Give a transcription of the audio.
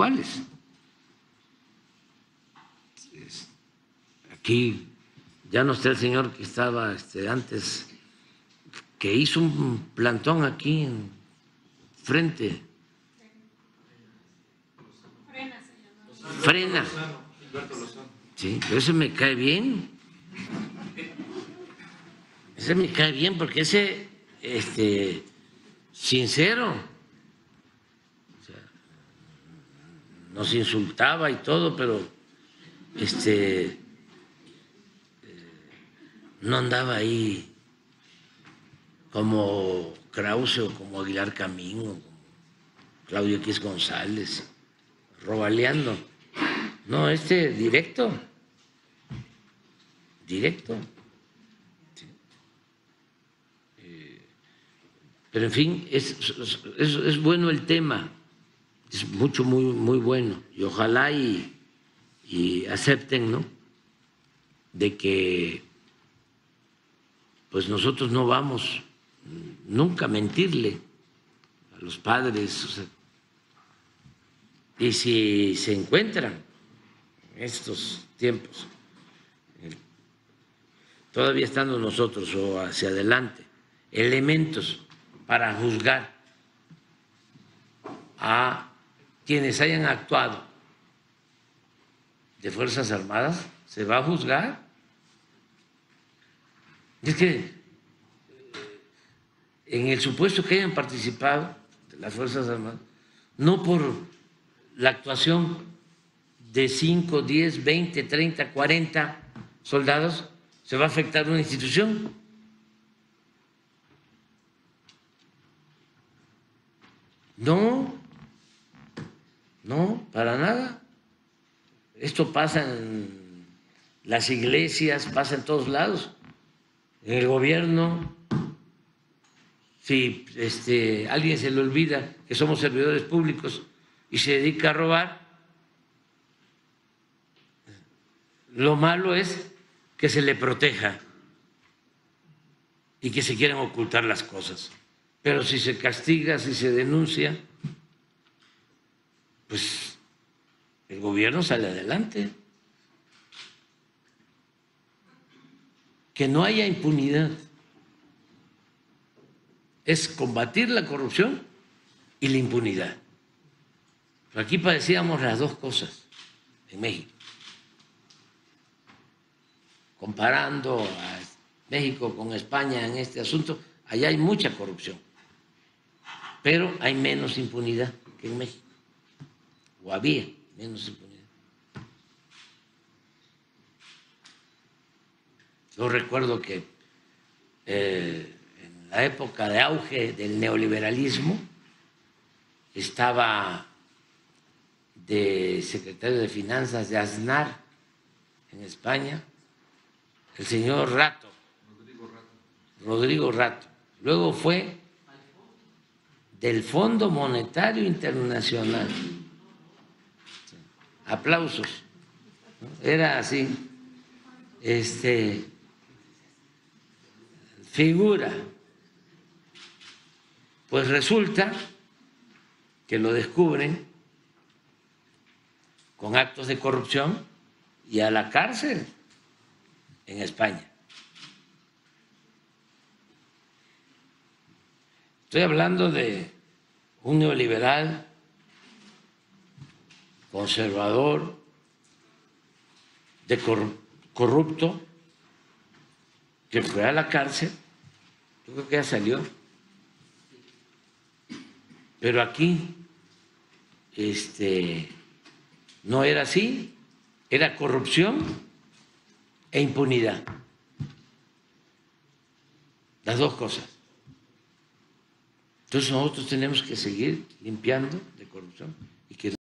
cuáles. Aquí ya no está el señor que estaba antes, que hizo un plantón aquí en frente. Frena. Sí, pero ese me cae bien. Ese me cae bien porque ese, sincero, o sea, nos insultaba y todo, pero no andaba ahí como Krause o como Aguilar Camín o como Claudio X González, robaleando. No, directo. Pero en fin, es bueno el tema, es muy bueno, y ojalá y acepten, ¿no?, de que pues nosotros no vamos nunca a mentirle a los padres, o sea, y si se encuentran en estos tiempos, todavía estando nosotros o hacia adelante, elementos para juzgar a quienes hayan actuado de Fuerzas Armadas, se va a juzgar. Es que en el supuesto que hayan participado de las Fuerzas Armadas, no por la actuación de 5, 10, 20, 30, 40 soldados, se va a afectar una institución. No, para nada. Esto pasa en las iglesias, pasa en todos lados. En el gobierno, si alguien se le olvida que somos servidores públicos y se dedica a robar, lo malo es que se le proteja y que se quieran ocultar las cosas. Pero si se castiga, si se denuncia, pues el gobierno sale adelante. Que no haya impunidad es combatir la corrupción y la impunidad. Aquí padecíamos las dos cosas en México. Comparando a México con España en este asunto, allá hay mucha corrupción, pero hay menos impunidad que en México, o había menos impunidad. Yo recuerdo que en la época de auge del neoliberalismo estaba de secretario de Finanzas de Aznar en España el señor Rodrigo Rato. Luego fue del Fondo Monetario Internacional. Aplausos. Era así, figura. Pues resulta que lo descubren con actos de corrupción y a la cárcel en España. Estoy hablando de un neoliberal conservador, de corrupto, que fue a la cárcel. Yo creo que ya salió. Pero aquí no era así, era corrupción e impunidad. Las dos cosas. Entonces nosotros tenemos que seguir limpiando de corrupción y que